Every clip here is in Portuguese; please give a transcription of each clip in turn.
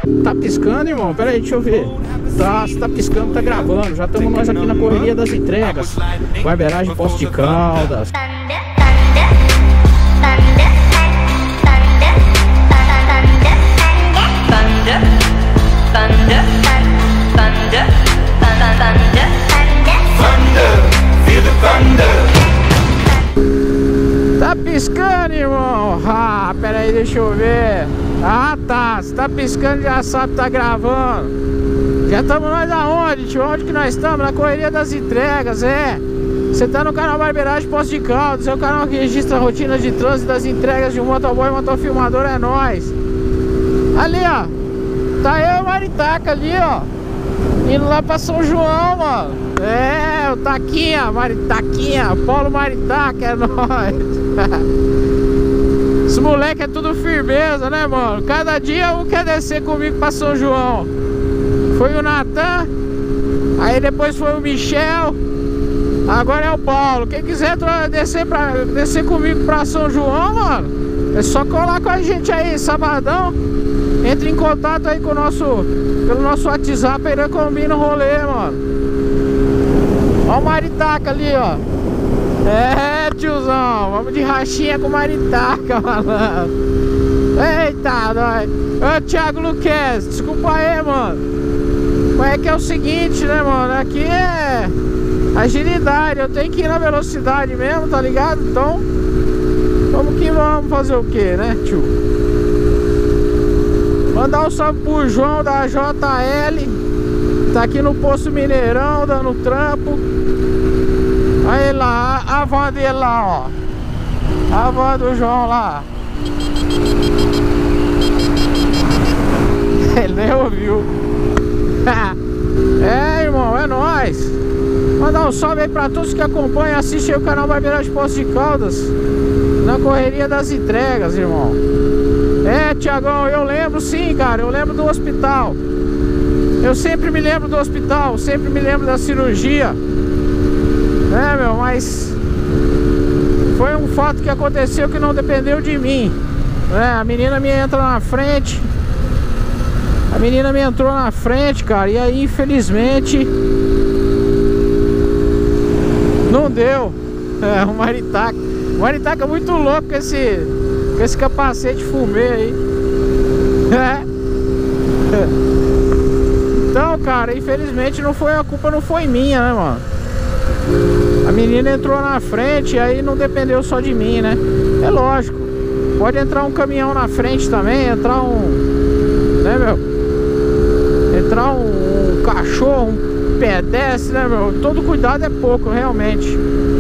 Tá piscando, irmão? Pera aí, deixa eu ver. Tá, se tá piscando, tá gravando. Já estamos nós aqui na correria das entregas. Barbeiragem Poços de Caldas. Tá piscando, irmão? Ah, pera aí, deixa eu ver. Ah, tá. Se tá piscando, já sabe que tá gravando. Já estamos nós aonde, tio? Onde que nós estamos? Na correria das entregas, é. Você tá no canal Barbeiragem Poços de Caldas. É o canal que registra a rotina de trânsito das entregas de um motoboy e motofilmador, é nóis. Ali, ó. Tá eu e o Maritaca ali, ó. Indo lá pra São João, mano. É, o Taquinha, Maritaquinha, Paulo Maritaca, é nóis. Esse moleque é tudo firmeza, né, mano? Cada dia um quer descer comigo pra São João. Foi o Natan, aí depois foi o Michel, agora é o Paulo. Quem quiser descer comigo pra São João, mano, é só colar com a gente aí, sabadão. Entre em contato aí com o pelo nosso WhatsApp, aí nós combina o rolê, mano. Ó o Maritaca ali, ó. É, tiozão, vamos de rachinha com o Maritaca, malandro. Eita, nós. Ô, Thiago Luquez, desculpa aí, mano. Mas é que é o seguinte, né, mano? Aqui é agilidade, eu tenho que ir na velocidade mesmo, tá ligado? Então, vamos que vamos fazer o que, né, tio? Mandar um salve pro João da JL. Tá aqui no Poço Mineirão, dando trampo. Aí lá, a van dele lá, ó. A van do João lá. Ele nem ouviu. É, irmão, é nóis. Mandar um salve aí pra todos que acompanham, assistem o canal Barbeiragem Poços de Caldas na correria das entregas, irmão. É, Tiagão, eu lembro sim, cara. Eu lembro do hospital. Eu sempre me lembro do hospital. Sempre me lembro da cirurgia. É, meu, mas foi um fato que aconteceu que não dependeu de mim. É, a menina me entra na frente. A menina me entrou na frente, cara. E aí, infelizmente, não deu. É, o Maritaca é muito louco com esse capacete fumê aí. É. Então, cara, infelizmente a culpa não foi minha, né, mano? A menina entrou na frente e aí não dependeu só de mim, né? É lógico. Pode entrar um caminhão na frente também, entrar né, meu? Entrar um cachorro, um pedestre, né, meu? Todo cuidado é pouco, realmente.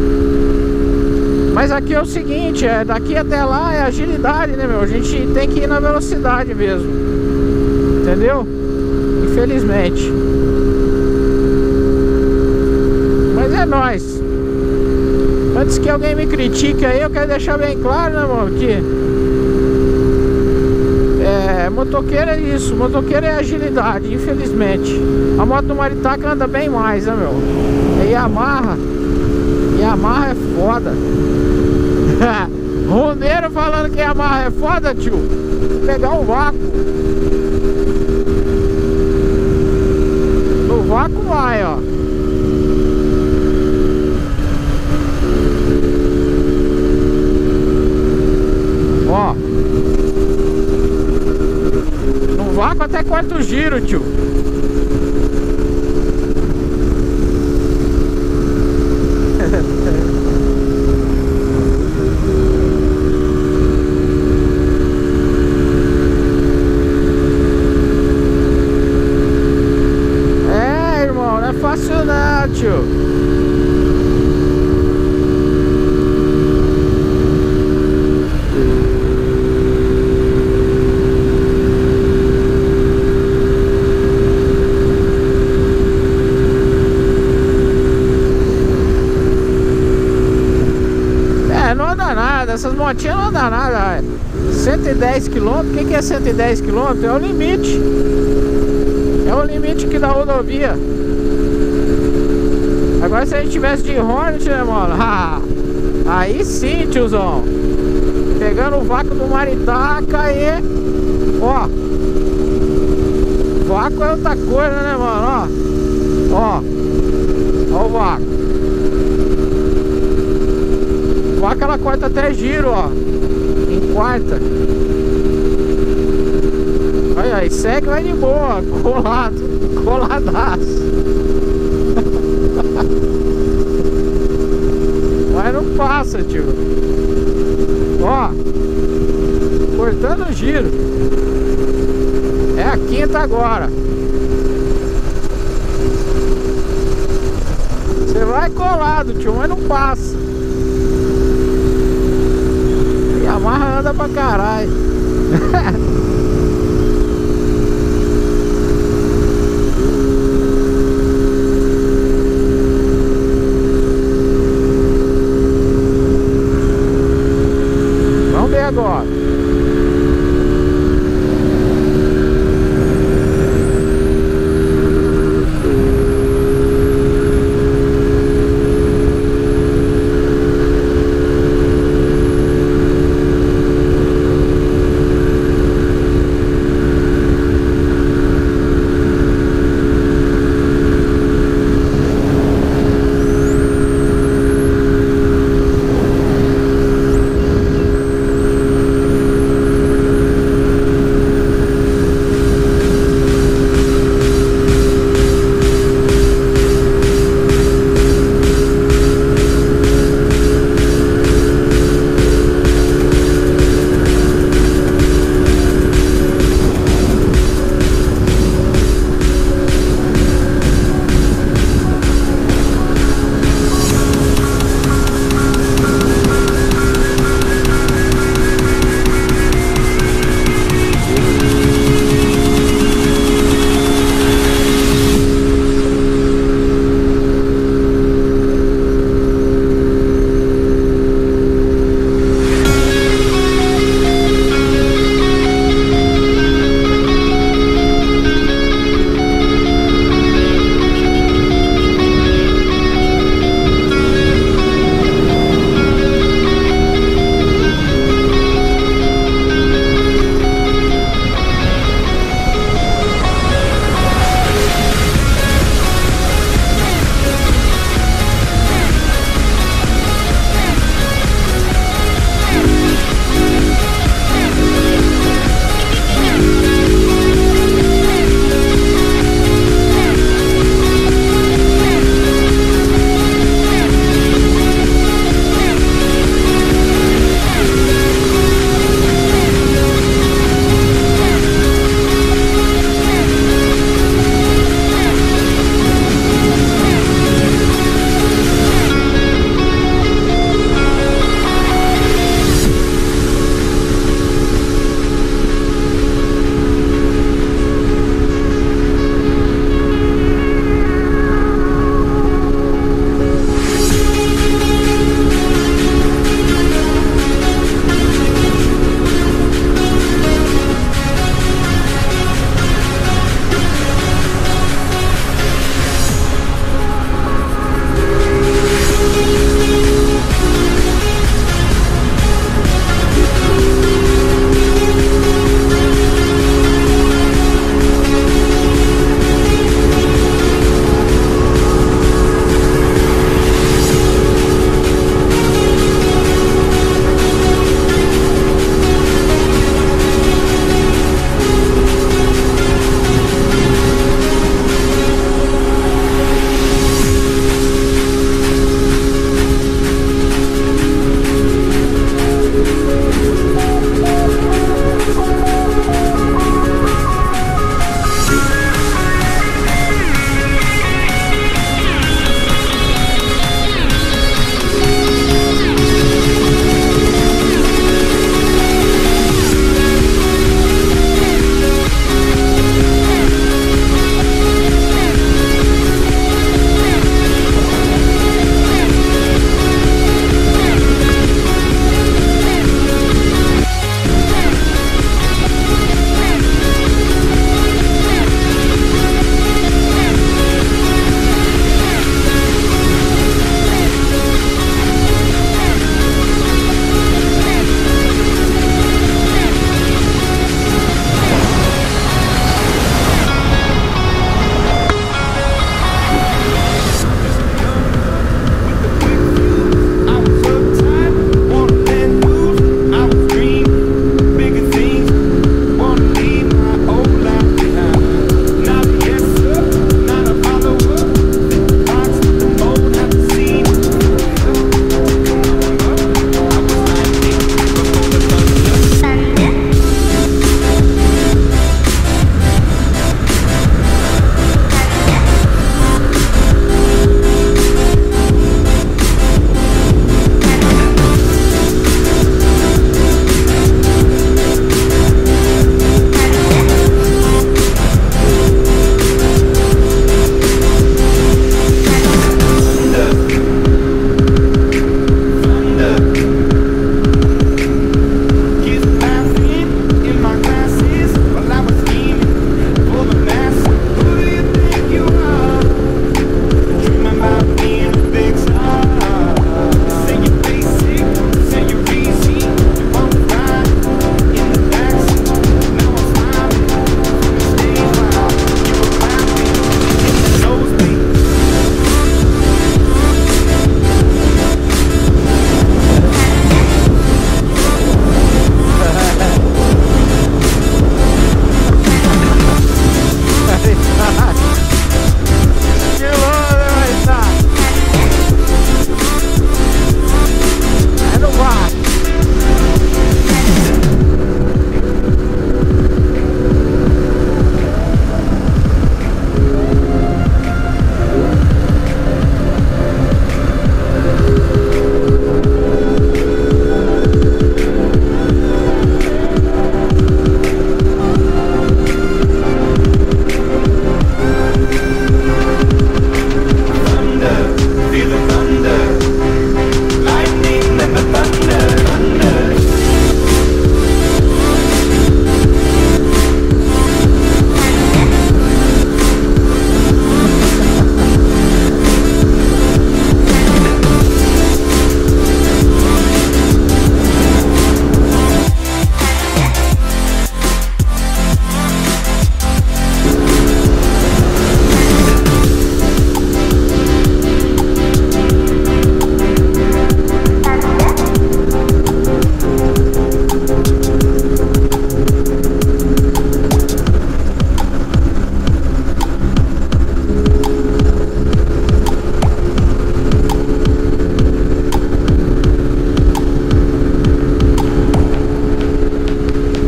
Mas aqui é o seguinte, daqui até lá é agilidade, né, meu? A gente tem que ir na velocidade mesmo. Entendeu? Infelizmente. Mas é nóis. Antes que alguém me critique aí, eu quero deixar bem claro, né, mano, que motoqueiro é isso, motoqueiro é agilidade, infelizmente. A moto do Maritaca anda bem mais, né, meu? É Yamaha. Yamaha é foda. Roneiro falando que Yamaha é foda, tio. Vou pegar um vácuo. No vácuo vai, ó. Ó. No vácuo até quarto giro, tio. Essas motinhas não dá nada. 110 km, o que é 110 km? É o limite. É o limite que da rodovia. Agora se a gente tivesse de Hornet, né, mano? Aí sim, tiozão. Pegando o vácuo do Maritaca e... Ó. Vácuo é outra coisa, né, mano? Ó. Ó o vácuo. O vácuo ela corta até giro, ó. Em quarta. Olha aí, segue, vai de boa. Colado. Coladaço. Mas não passa, tio. Ó. Cortando o giro. É a quinta agora. Você vai colado, tio, mas não passa. E a Yamaha anda pra caralho.